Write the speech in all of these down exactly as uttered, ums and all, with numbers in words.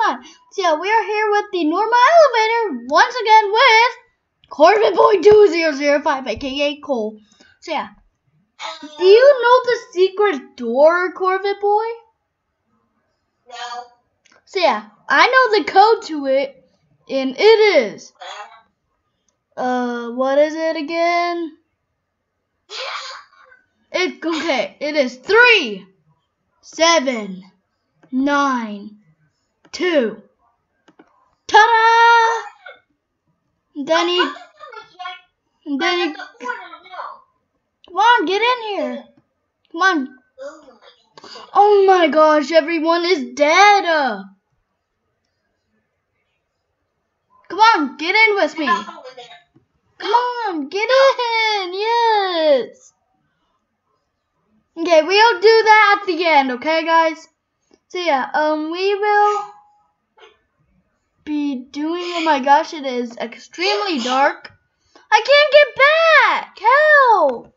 on. So yeah, we are here with the normal elevator once again with Corvette Boy two zero zero five, aka Cole. So yeah, do you know the secret door, Corvette Boy? No. So yeah, I know the code to it, and it is uh, what is it again? It okay. It is three, seven, nine, two. Ta-da! Then he, then he. Come on, get in here. Come on. Oh my gosh, everyone is dead. Uh, Come on, get in with me. Come on, get in. Yes. Okay, we'll do that at the end, okay, guys? So yeah, um, we will be doing. Oh my gosh, it is extremely dark. I can't get back. Help!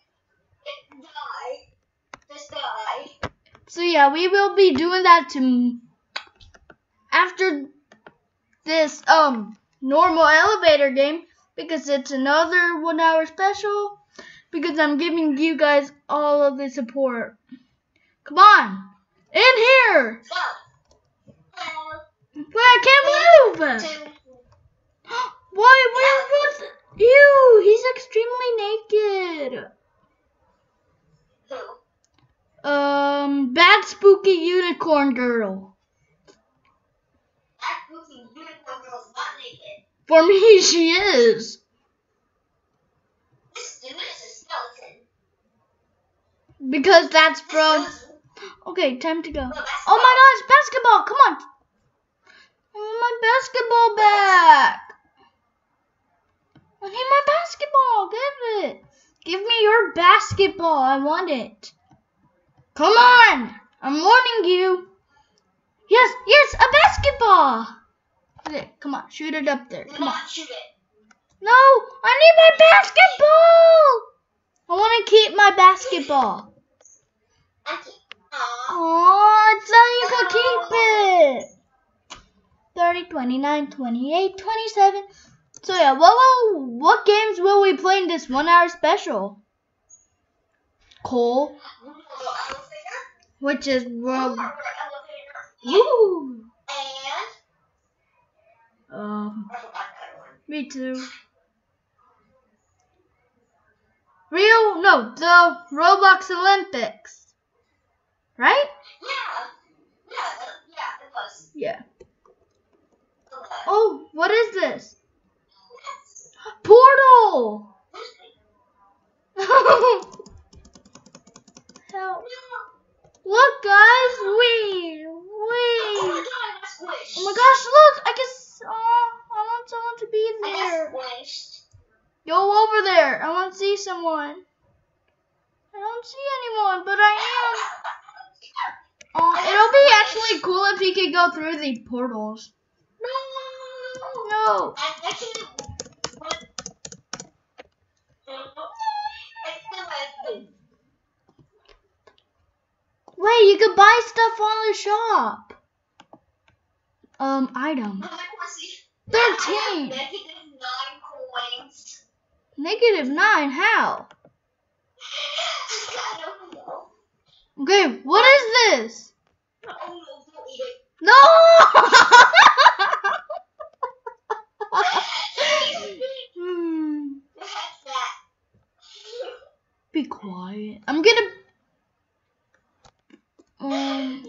Die. Just die. So yeah, we will be doing that to after this um normal elevator game because it's another one hour special because I'm giving you guys all of the support. Come on, in here. Wait, I can't move. Why? Where was? Ew, he's extremely naked. Um, bad spooky unicorn girl. That goofy unicorn girl's not naked. For me, she is. This dude is a skeleton. Because that's from. Okay, time to go. Oh my gosh, basketball! Come on. Oh, my basketball back. I need my basketball. Give it. Give me your basketball. I want it. Come on. I'm warning you. Yes, yes, a basketball. Okay, come on. Shoot it up there. Come on. Shoot it. No, I need my basketball. I want to keep my basketball. Oh, it's so you can keep it. thirty, twenty-nine, twenty-eight, twenty-seven. So yeah, what will, what games will we play in this one hour special? Cole, which is Rob. Woo. And Um, me too. Real? No, the Roblox Olympics, right? yeah, yeah, yeah, it was. Yeah. Oh, what is this? Portal! Help. Look, guys, we, we. Oh my gosh, look, I guess, oh, I want someone to be there. Go over there, I want to see someone. I don't see anyone, but I am. Oh, it'll be actually cool if he could go through the portals. No. Wait, you could buy stuff on the shop. Um, item. Thirteen. Negative nine coins. Negative nine. How? I don't know. Okay, what is this? Oh no, don't eat it. No. Hmm. What's that? Be quiet. I'm gonna. Um.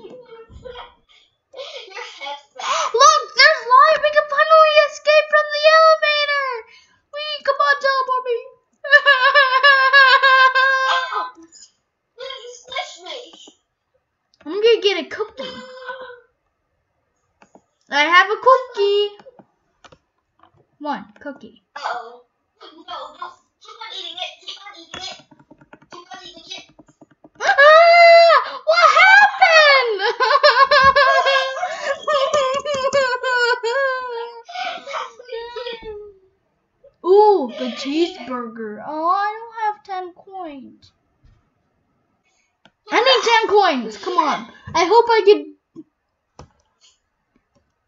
Your head's fat. Look, there's light. We can finally escape from the elevator. Wee, come on, teleport me. You squished me. I'm gonna get a cookie. I have a cookie. One cookie. Uh-oh. No, no. Keep on eating it. Keep on eating it. Keep on eating it. Ah! What happened? Ooh, the cheeseburger. Oh, I don't have ten coins. I need ten coins. Come on. I hope I get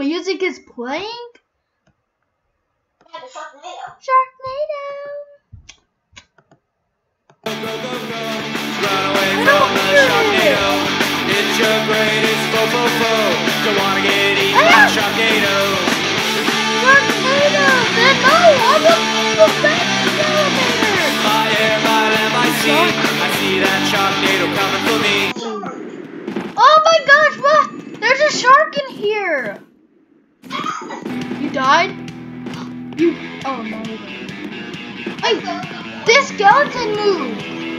music is playing? Yeah, the Sharknado. Sharknado. Go, go, go, go. Run away from the Sharknado. It's your greatest foe, foe, foe. Don't wanna get eaten by Sharknado. Sharknado! Then no! I want the back elevator! By air, by land, by sea. I see that Sharknado coming for me. Oh my gosh, what? There's a shark in here! You died? You. Oh no. Wait, this skeleton moved!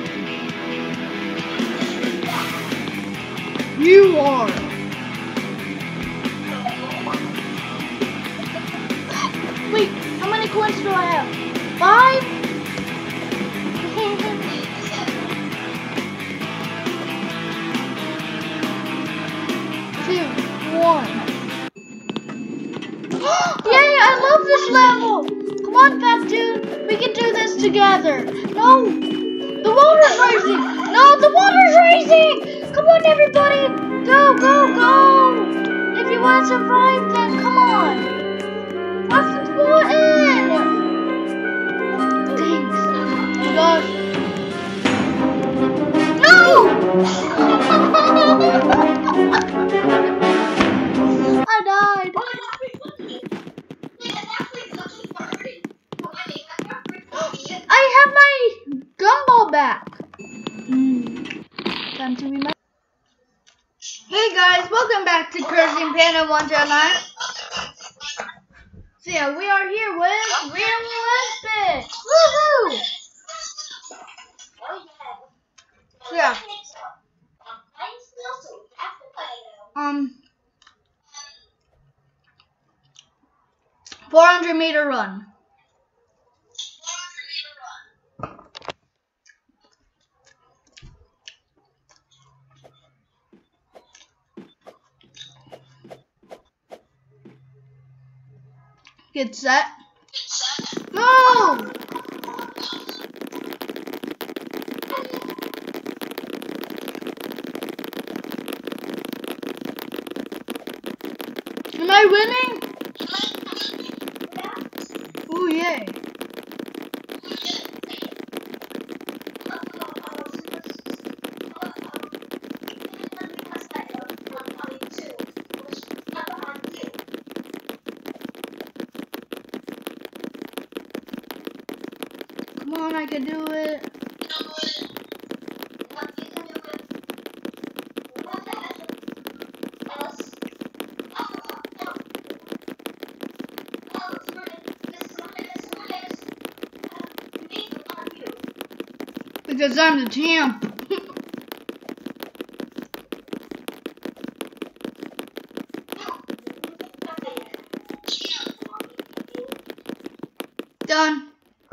You are. Wait, how many coins do I have? Five? Two, one. Yay, I love this level! Come on, fat dude, we can do this together. No, the water's rising. No, the water's rising. Come on, everybody, go, go, go. If you want to survive, then come on. Press the button. Thanks. Oh my gosh. No! I died. I have my gumball back. Mm. Time to remember. Hey guys, welcome back to Cursing Panda one oh nine. So yeah, we are here with Realistic. Woohoo! So yeah. Um. four hundred meter run. Get set. Move! Am I winning? Oh yay. Come on, I can do it. Because I'm the champ. Done.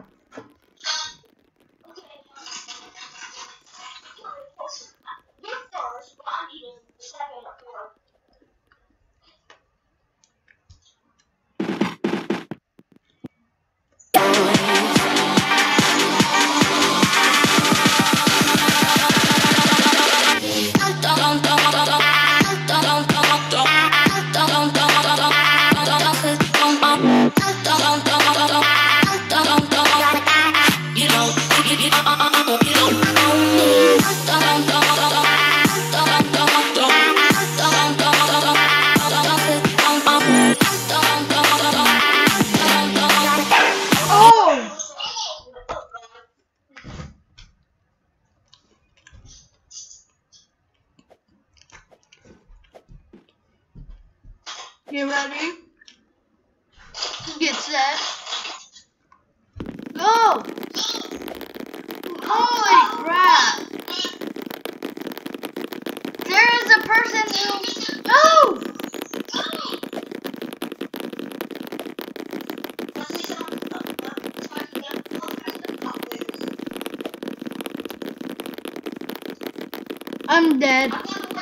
You ready? Get set. Go! Holy crap! There is a person who... No! I'm dead.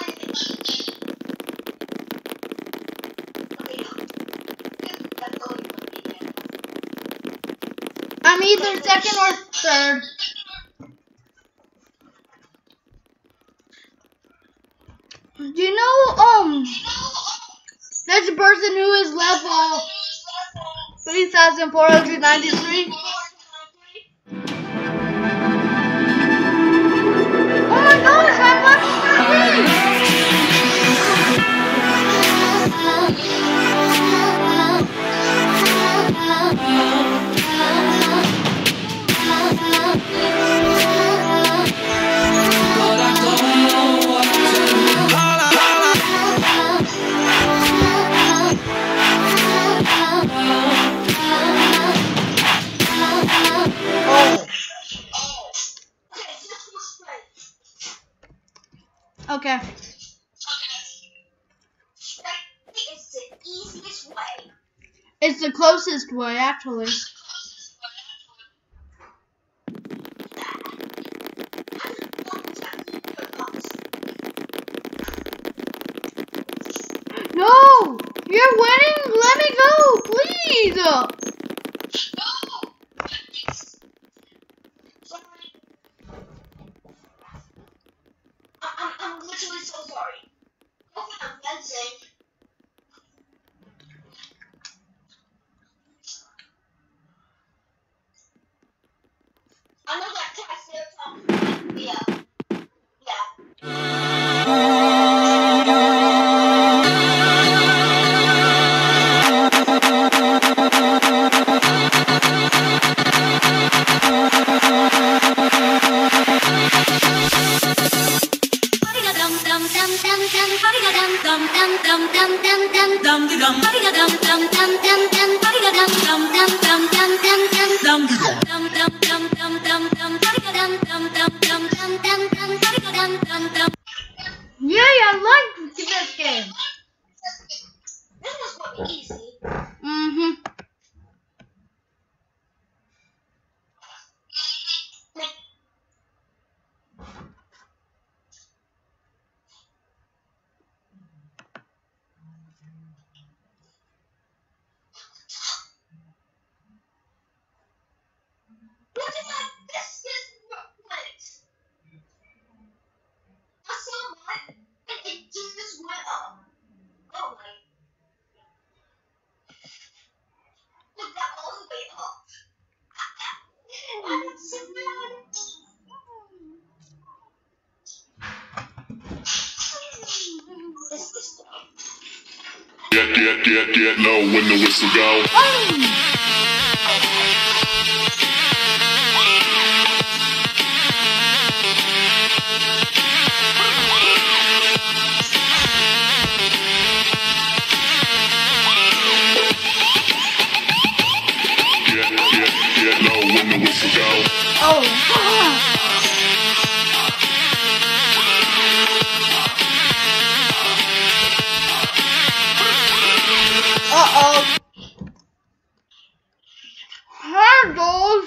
I'm either second or third. Do you know, um, there's That's a person who is level three thousand four hundred ninety-three. Oh my gosh, I'm watching your thing! Okay. It's the easiest way. It's the closest way, actually. No! You're winning! Let me go! Please! No! Sorry. I'm, I'm literally so sorry. Hopefully I'm fencing. I know that cat there talking. Yeah. Yay, I like this game. This was probably easy. Mm-hmm. Look at my biscuit plate. I saw mine and it just went up. Oh my. Look that all the way up. I'm so mad. This is the Get, get, get, get low when the whistle go. Get, get, get low when the whistle go. Oh. Uh-oh. Handles.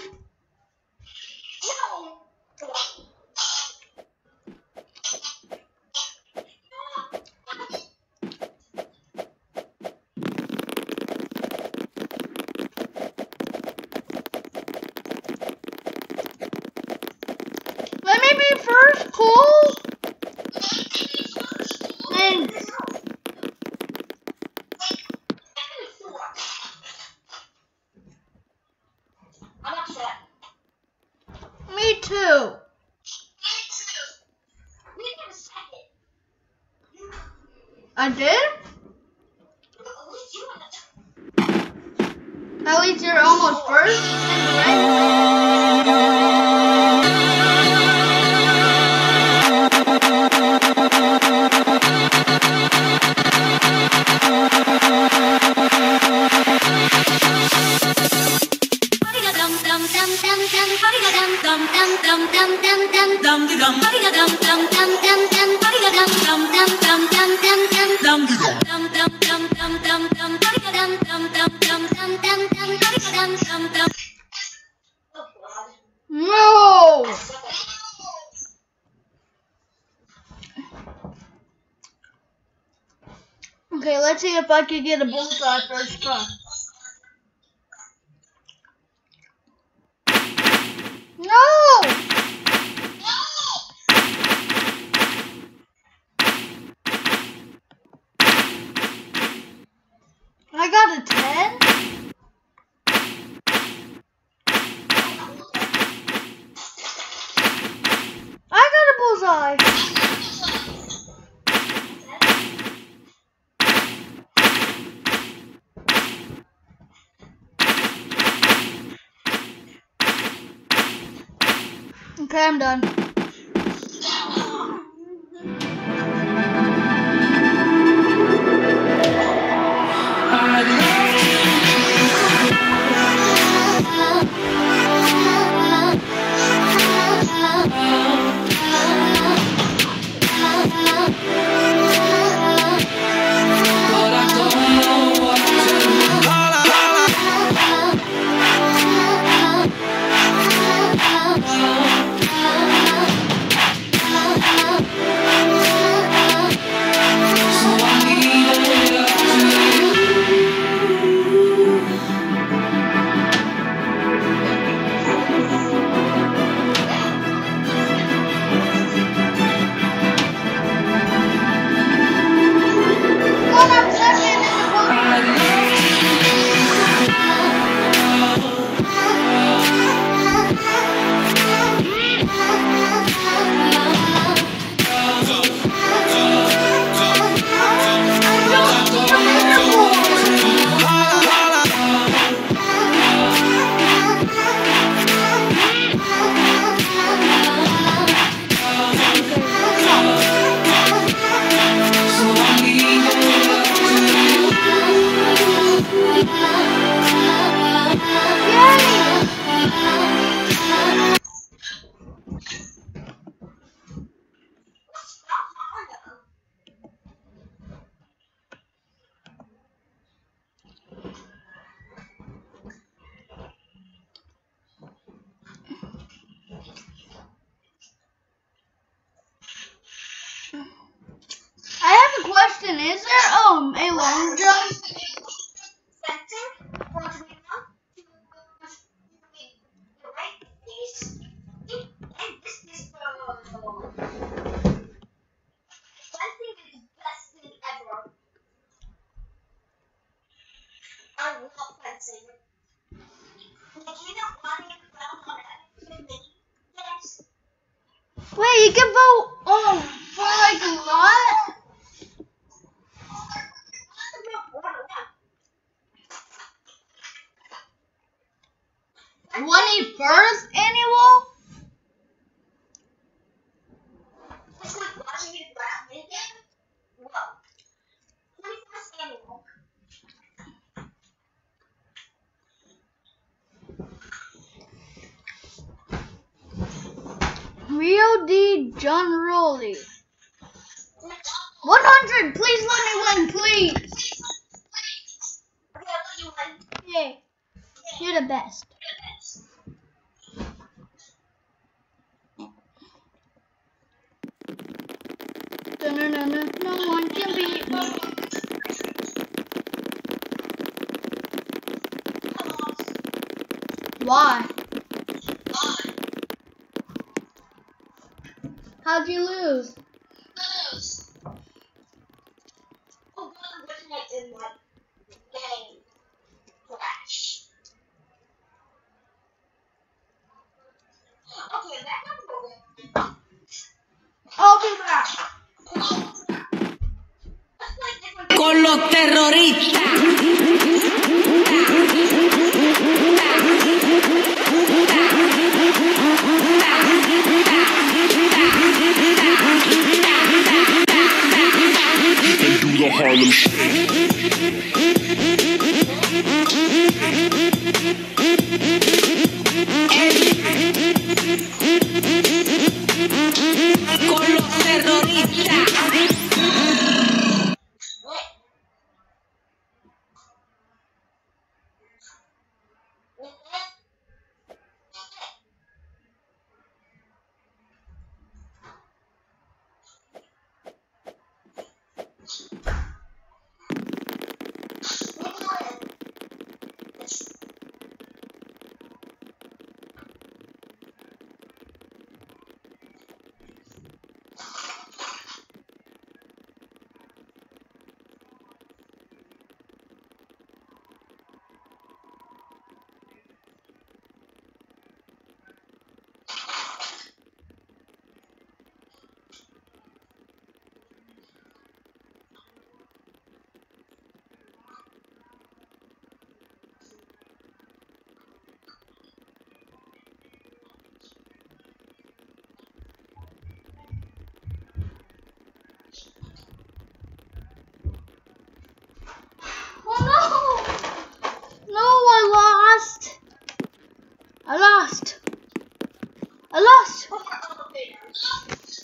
Let me be first, Cole. Thanks. I'm upset. Me too. We got a second. I did? At least you want to. At least you're almost first in the race. No! Okay, let's see if I can get a bullseye first try. No! Bye. Okay, I'm done. I have a question. Is there um a long jump? Wait, you can vote um for like a lot? twenty-first annual? Rio de Janeiro. one hundred, please let me win, please. Yeah, you're the best. No, no, no, no, no one can beat me. Why? How'd you lose? I'll be back. Con los terroristas. and do the Harlem Shake. Con los terroristas.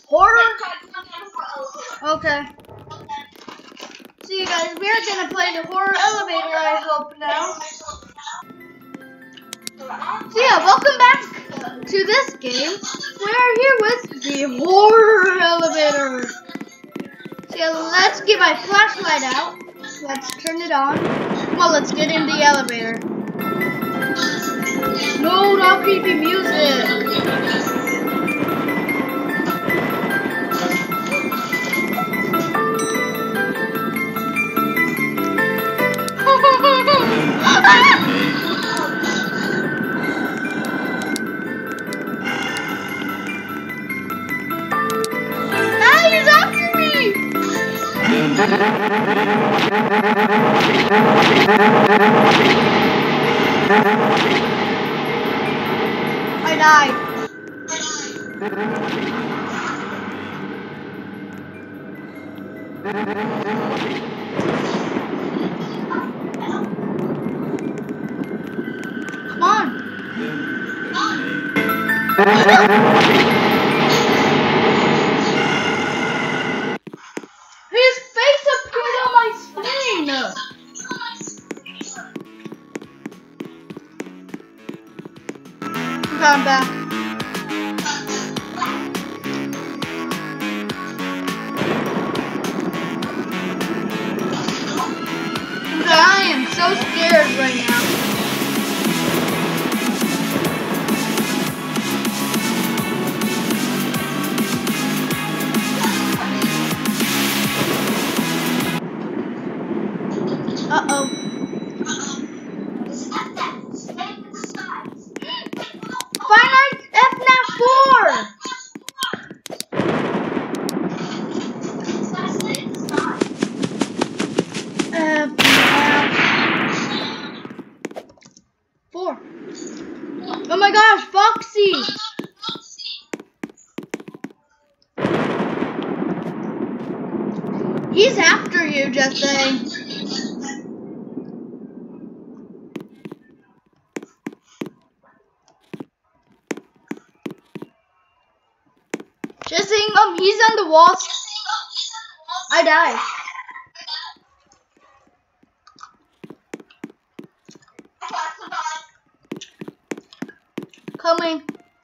Horror? Okay. See you guys, we're gonna play the horror elevator, I hope now. So yeah, welcome back to this game. We're here with the horror elevator. So yeah, let's get my flashlight out. Let's turn it on. Well, let's get in the elevator. No, not creepy music. Ah, he's after me! I died. Come on. His face appeared on my screen. Okay, I'm back. Okay, I am so scared right now. Uh-oh. Finite F NAF four! Uh, four. Oh my gosh, Foxy! He's after you, just saying. Just saying, um, he's on the wall. I died. Coming.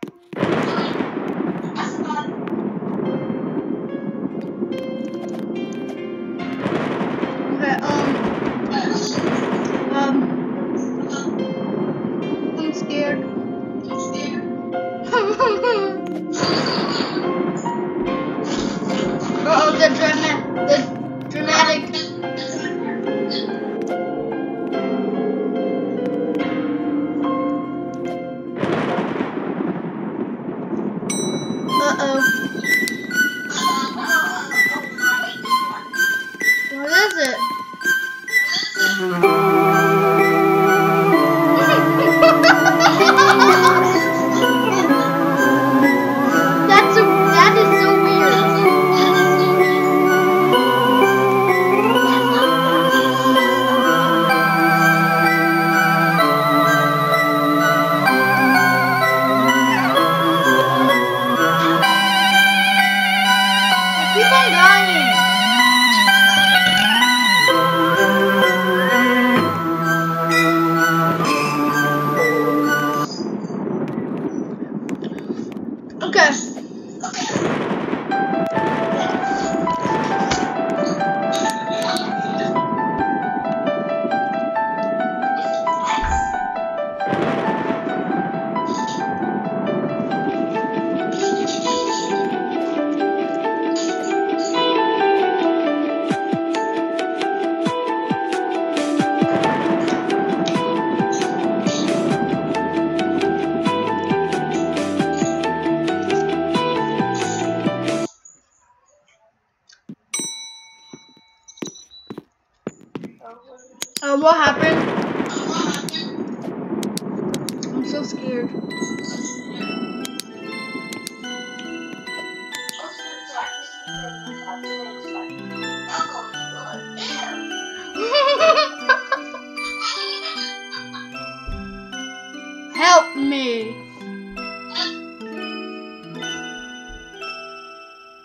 Okay, um, um, I'm scared. Uh-oh, the drama, the dramatic. Uh-oh. What is it? That's a, that is so weird. Keep on dying. Okay. Uh, what happened? I'm so scared. Help me.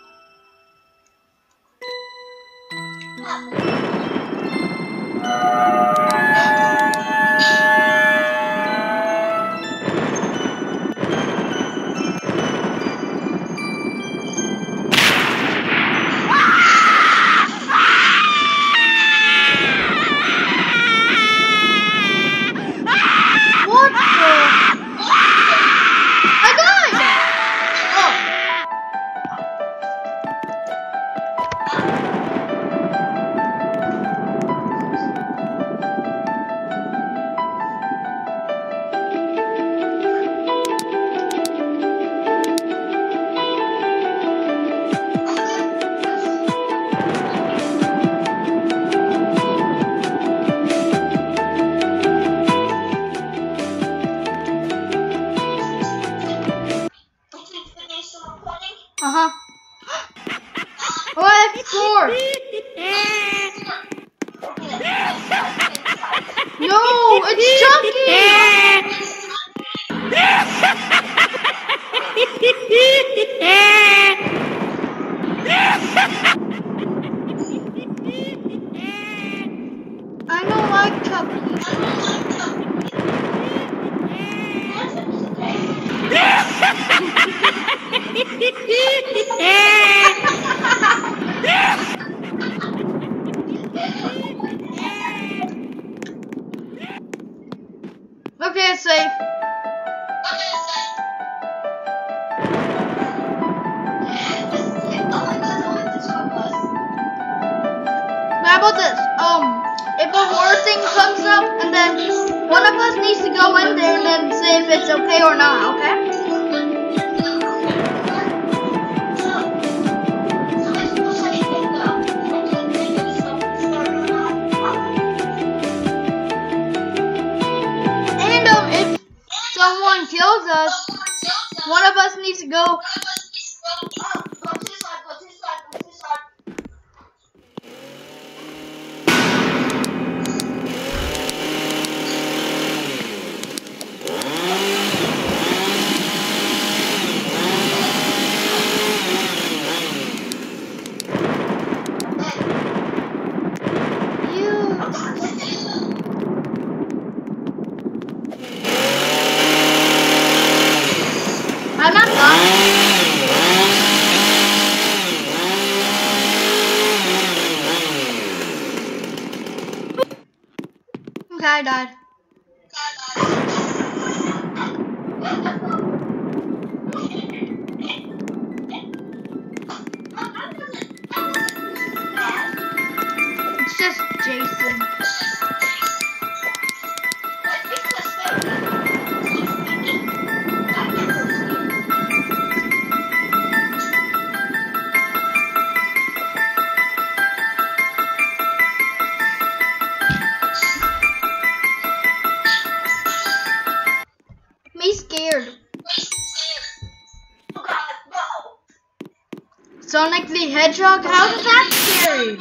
Uh-huh. Oh, I have scored. No, it's Chucky. I don't like Chucky. Okay, it's safe. How about this? Um, if a horror thing comes up, and then one of us needs to go in there and then say if it's okay or not, okay? And um, if someone kills us, one of us needs to go. I'm not done. Okay, I died. It's just Jason. Me scared. Sonic the Hedgehog? How is that scary?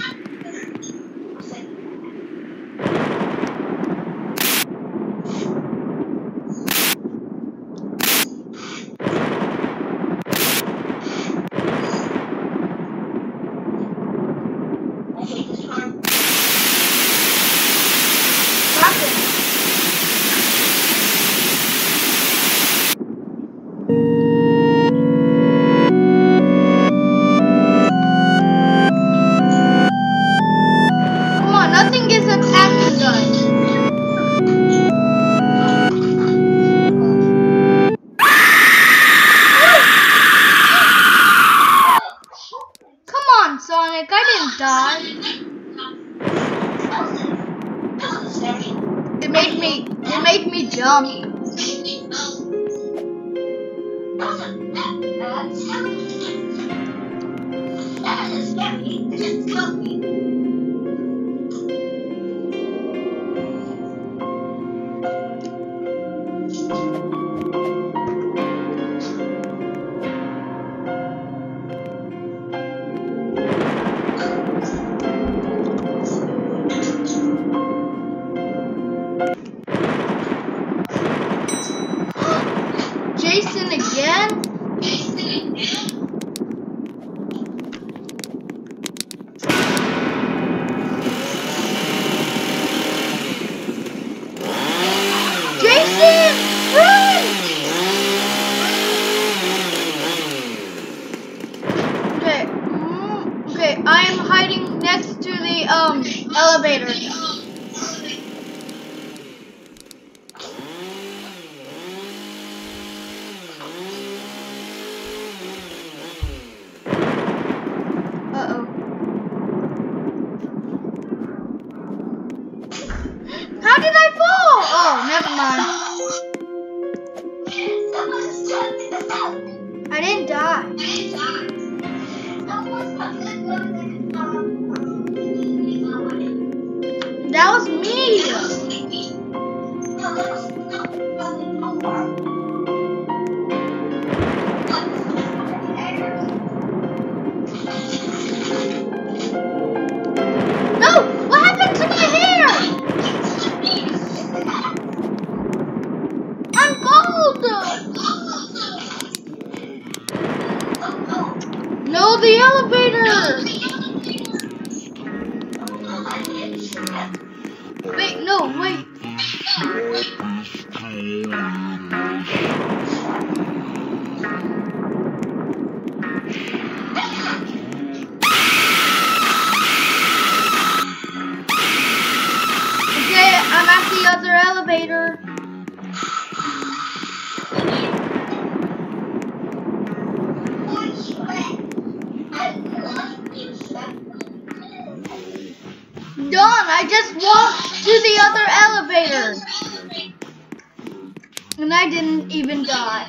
Nothing is attacking us. Come on, Sonic, I didn't die. It made me, it made me jump. Jason again? Jason again? next to the um elevator. Uh-oh. How did I fall? Oh, never mind. I didn't die. That was me. No! What happened to my hair? I'm bald. No, the elevator. Wait, no, wait. Okay, I'm at the other elevator. Done, I just walked to the other elevator. And I didn't even die.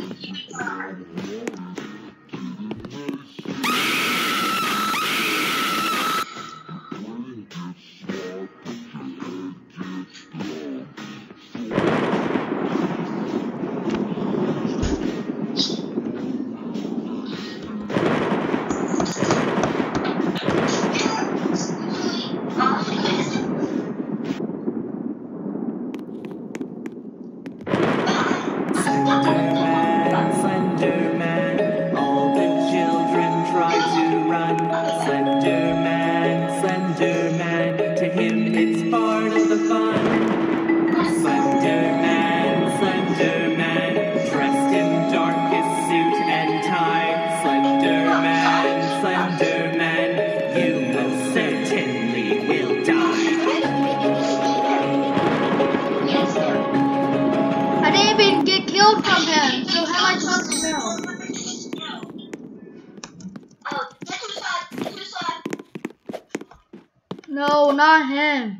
No, not him.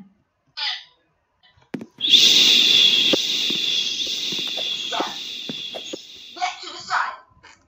Get to the side.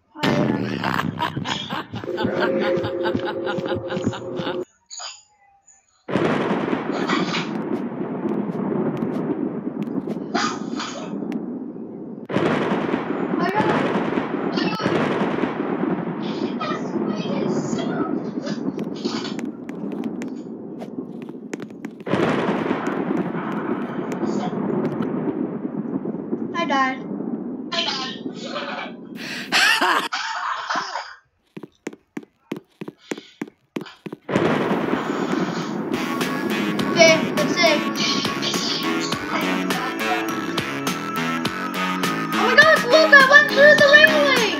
I died. Okay, let's see. Oh my gosh, look, I went through the railing!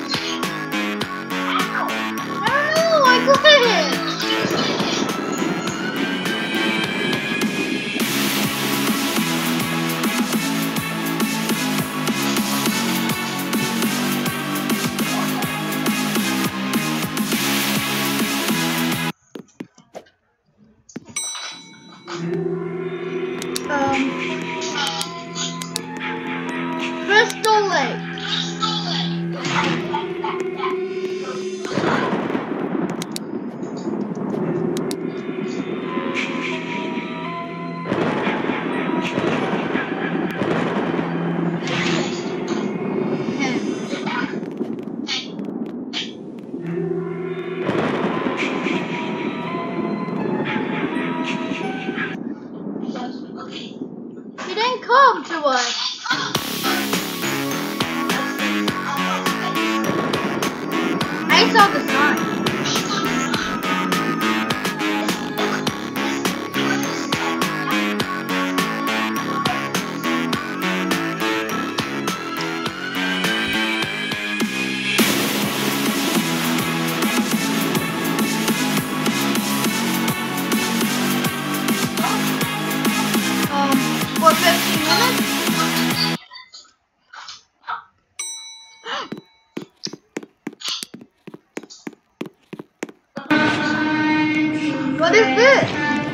I don't know, I glitched! Um, Crystal Lake. He didn't come to us. I saw the sign. What is this?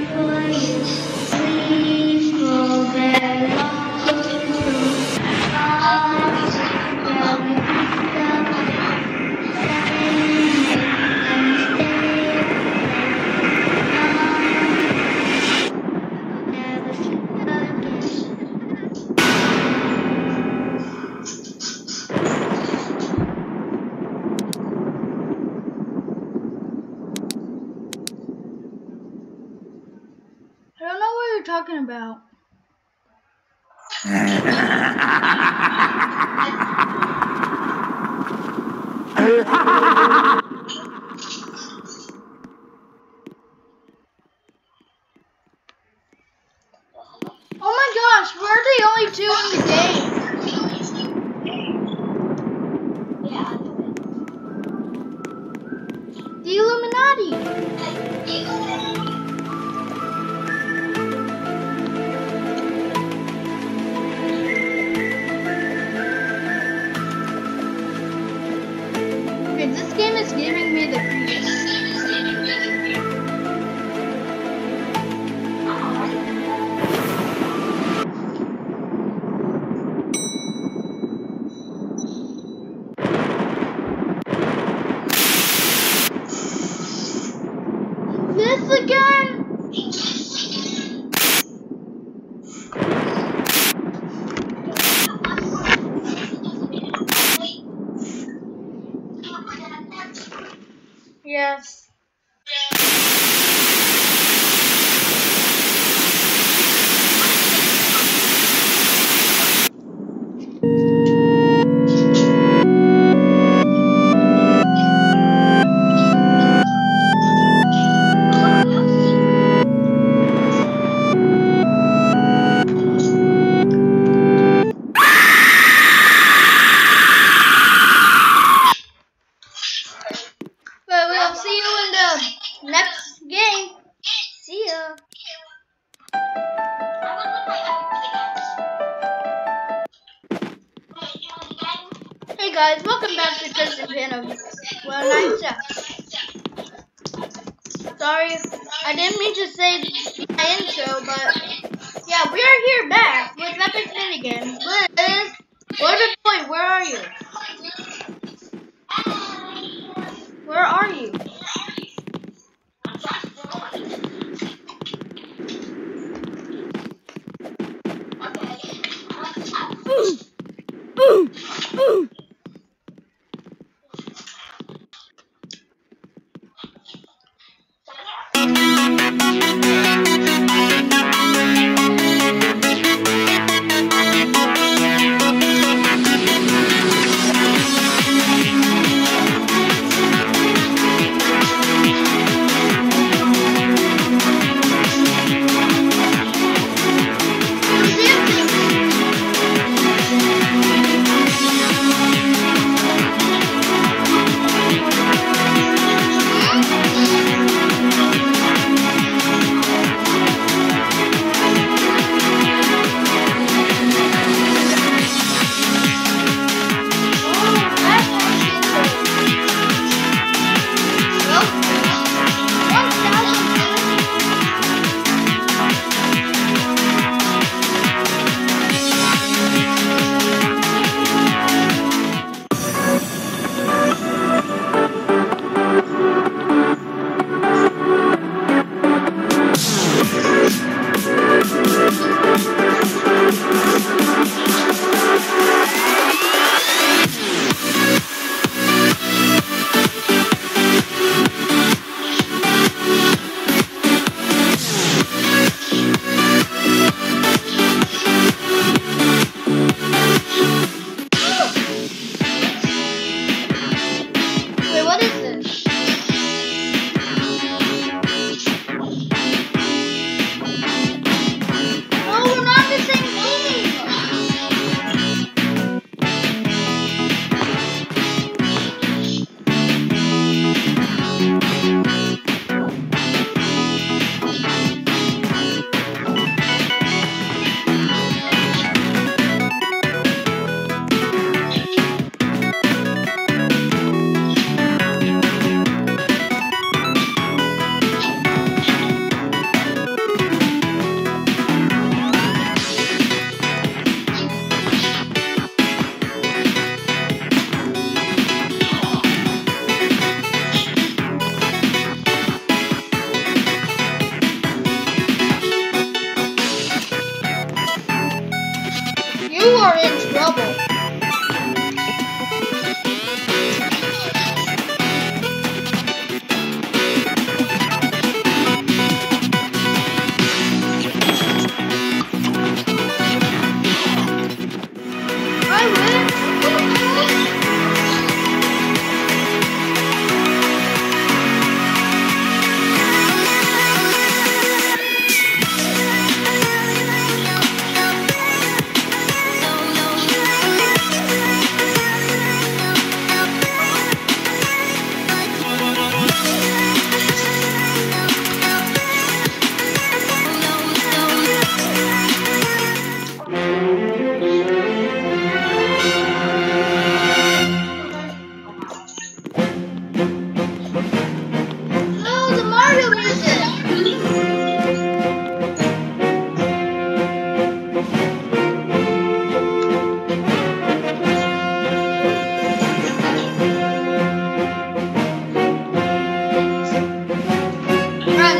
I don't know what you're talking about. Oh my gosh, we're the only two in the game. Yeah, I know it. The Illuminati. Okay, this game is giving me the creeps. This again? Yes. But we'll see you in the next game. See ya. Hey guys, welcome back to Kristen Phantom. Well, nice job. Sorry, I didn't mean to say my intro, but yeah, we are here back with Epic Minigames. Liz, Wonder Boy, where are you? Where are you?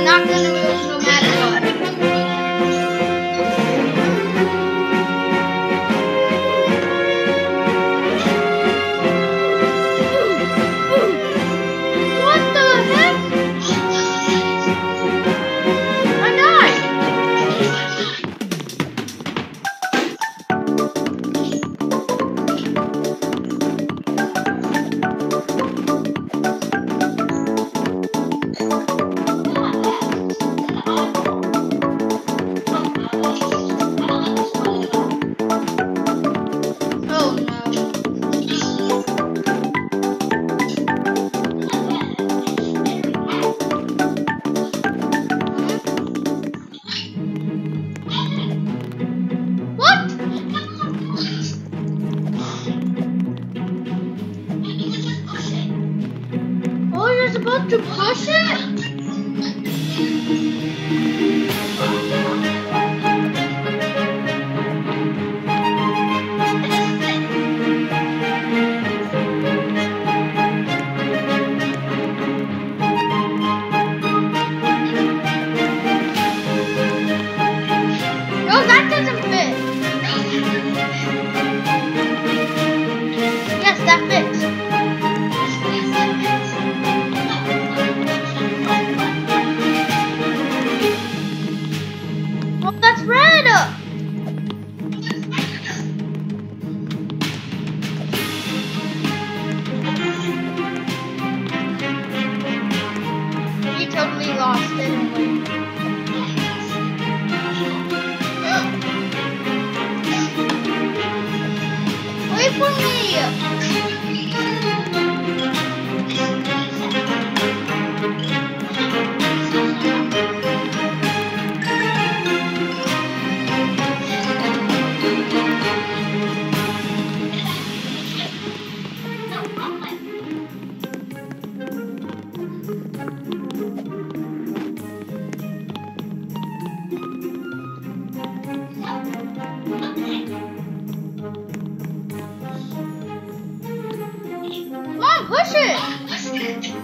I'm not gonna move no matter what. What the heck? I died. Oh no. What? Oh, you're supposed to push it? No, that doesn't fit. Yes, that fits. Oh, that's red. You totally lost it. Wait for me! Come on, push it!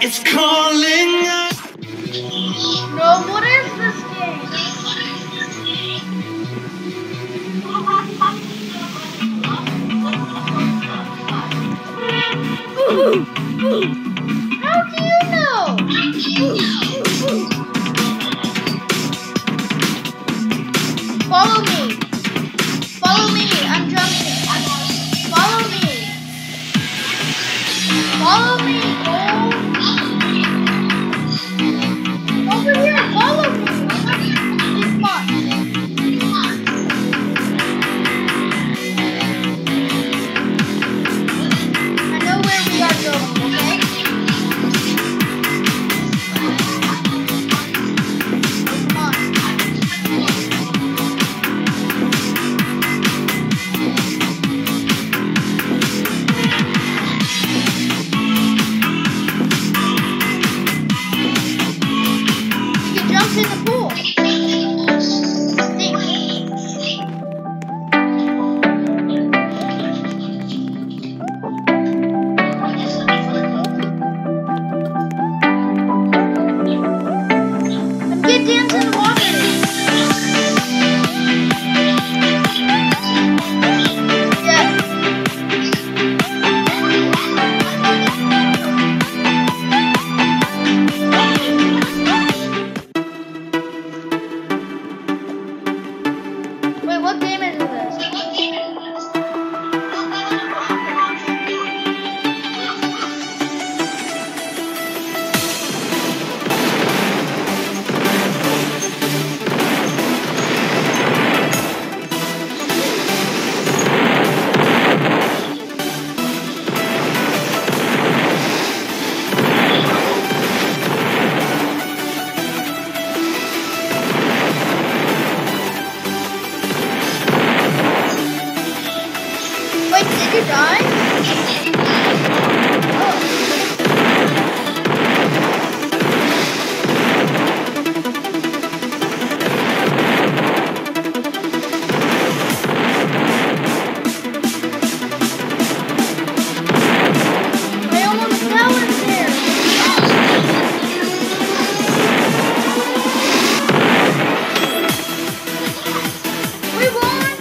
It's calling out. No, what is this game? How do you know? Follow me. Follow me. I'm jumping. Follow me. Follow me. Oh. Over here. Follow me. This spot. I know where we are going, okay? Come on. We can jump in the pool. Think. And get down to the water. Yeah. Wait, what game is this? Wait, did you die? Oh. I almost fell in there. We won!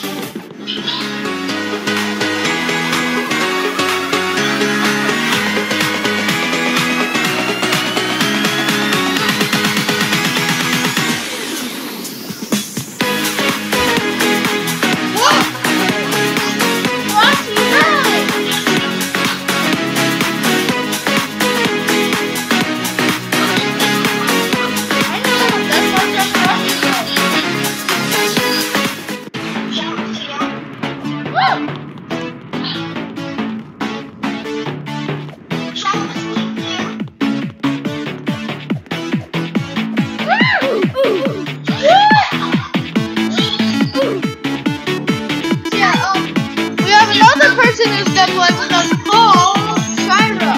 Person who's done what's called Gyro.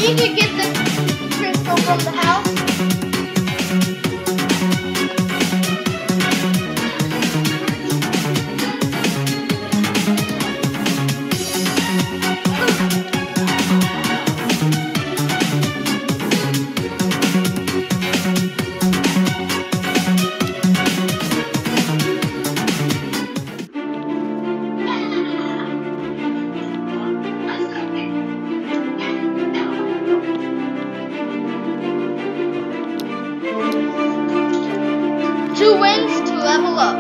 you could get the crystal from the house. Two wins to level up.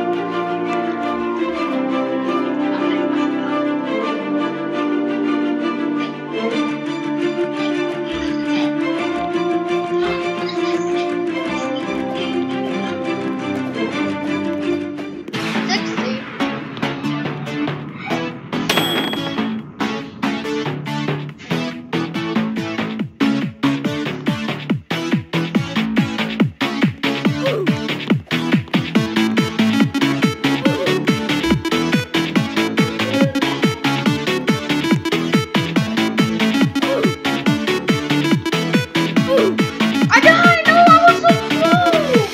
Sixty. I died! No, I was so close!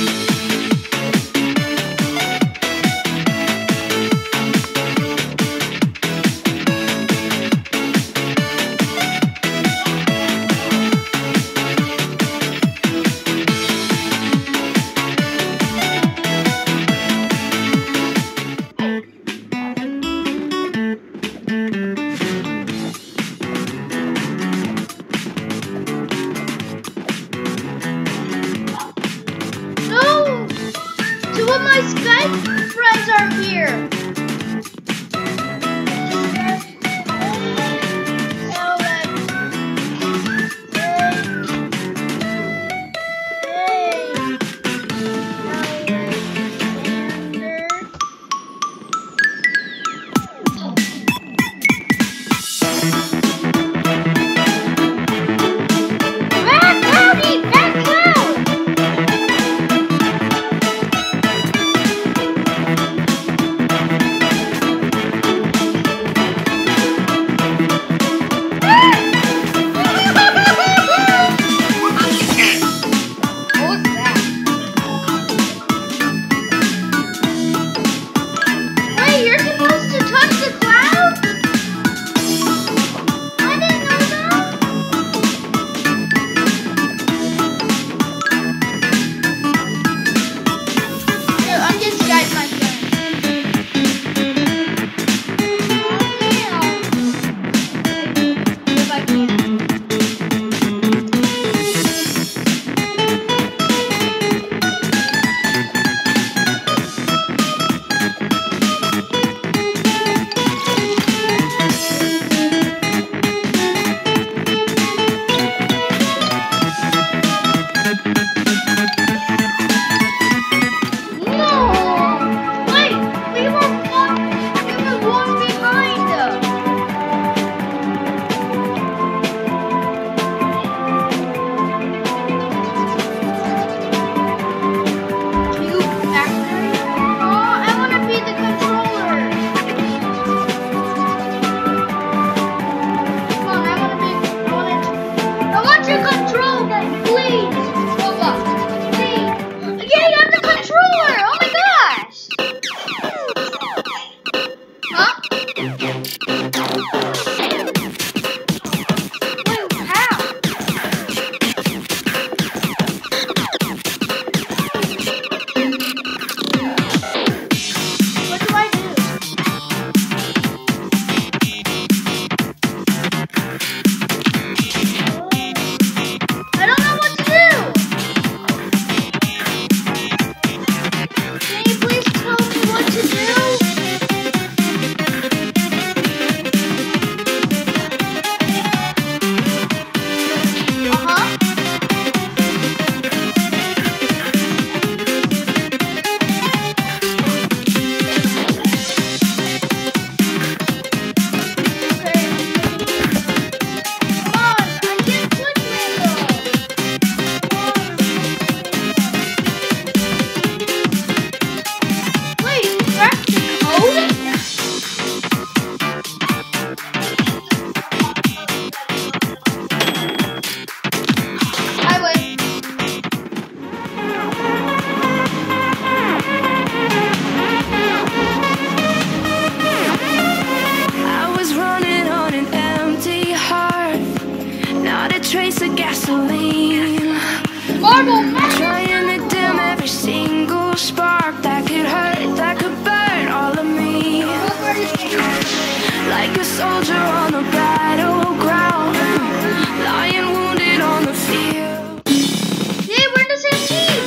No! Two of my Skype friends are here. Wait, you're supposed to touch the clouds? I didn't know that. Here, I'm just Skype my friend. If I can. No! Wait, we were one, we were one behind. You factory? Oh, I want to be the controller. Come on, I want to be. I want to. I want you to control that, please. Roblox, please. Yeah, you have the controller. Oh my gosh. Huh? Wait, how? What do I do? I don't know what to do. Can you please tell me what to do? Uh-huh. Okay. trace of gasoline. Marble Man. Trying to dim every single spark that could hurt, that could burn all of me. Like a soldier on the battleground, lying wounded on the field. Yeah, we're in the same team.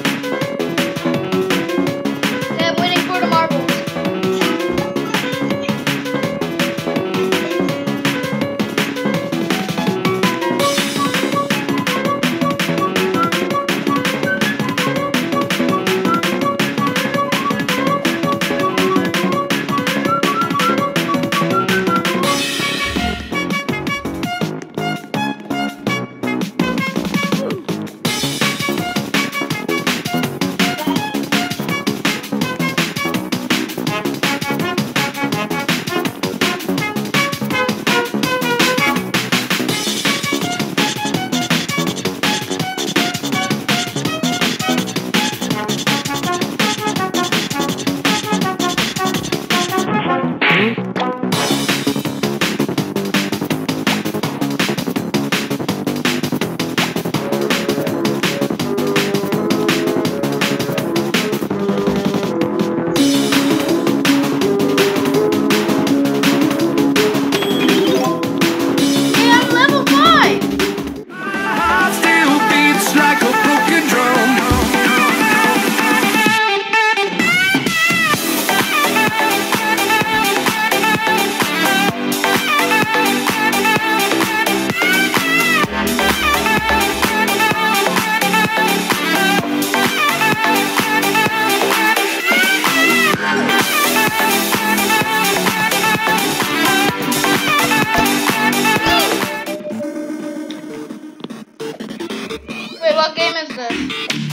Okay, I'm waiting for the marbles. Wait, what game is this?